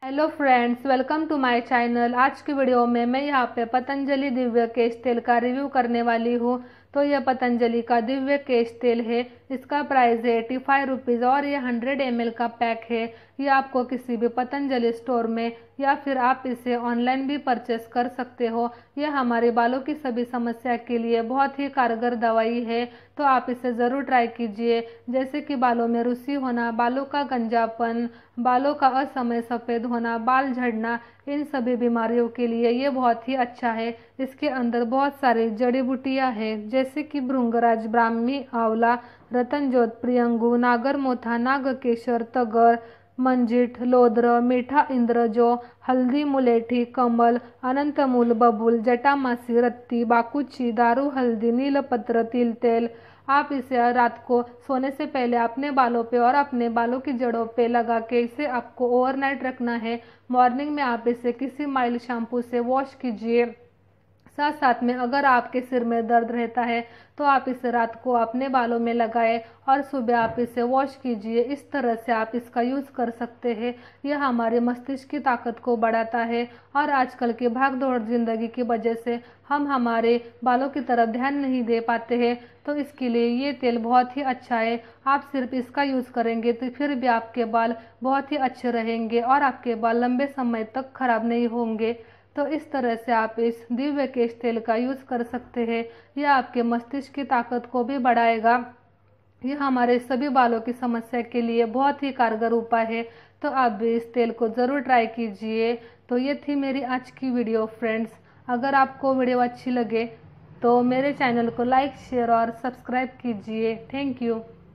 Hello friends, welcome to my channel. आज की video में मैं यहाँ पे पतंजलि दिव्य केश तेल का रिव्यू करने वाली हूँ। तो यह पतंजलि का दिव्य केश तेल है। इसका प्राइस है 85 रुपीज़ और ये 100 ml का पैक है। ये आपको किसी भी पतंजलि स्टोर में या फिर आप इसे ऑनलाइन भी परचेस कर सकते हो। यह हमारे बालों की सभी समस्या के लिए बहुत ही कारगर दवाई है, तो आप इसे ज़रूर ट्राई कीजिए। जैसे कि बालों में रुसी होना, बालों का गंजापन, बालों का असमय सफ़ेद होना, बाल झड़ना, इन सभी बीमारियों के लिए ये बहुत ही अच्छा है। इसके अंदर बहुत सारी जड़ी बूटियाँ हैं, जैसे कि भृंगराज, ब्राह्मी, आंवला, रतनजोत, प्रियंगू, नागरमोथा, नागकेशर, तगर, मंजिठ, लोद्र, मीठा इंद्रजो, हल्दी, मुलेठी, कमल, अनंतमूल, बबूल, जटामासी, रत्ती, बाकुची, दारू हल्दी, नीलपत्र, तिल तेल। आप इसे रात को सोने से पहले अपने बालों पे और अपने बालों की जड़ों पे लगा के इसे आपको ओवरनाइट रखना है। मॉर्निंग में आप इसे किसी माइल्ड शैम्पू से वॉश कीजिए। साथ साथ में अगर आपके सिर में दर्द रहता है तो आप इसे रात को अपने बालों में लगाएं और सुबह आप इसे वॉश कीजिए। इस तरह से आप इसका यूज़ कर सकते हैं। यह हमारे मस्तिष्क की ताकत को बढ़ाता है और आजकल की भागदौड़ ज़िंदगी की वजह से हम हमारे बालों की तरफ ध्यान नहीं दे पाते हैं। तो इसके लिए ये तेल बहुत ही अच्छा है। आप सिर्फ इसका यूज़ करेंगे तो फिर भी आपके बाल बहुत ही अच्छे रहेंगे और आपके बाल लंबे समय तक खराब नहीं होंगे। तो इस तरह से आप इस दिव्य केश तेल का यूज़ कर सकते हैं। यह आपके मस्तिष्क की ताकत को भी बढ़ाएगा। यह हमारे सभी बालों की समस्या के लिए बहुत ही कारगर उपाय है। तो आप भी इस तेल को ज़रूर ट्राई कीजिए। तो ये थी मेरी आज की वीडियो फ्रेंड्स। अगर आपको वीडियो अच्छी लगे तो मेरे चैनल को लाइक, शेयर और सब्सक्राइब कीजिए। Thank you.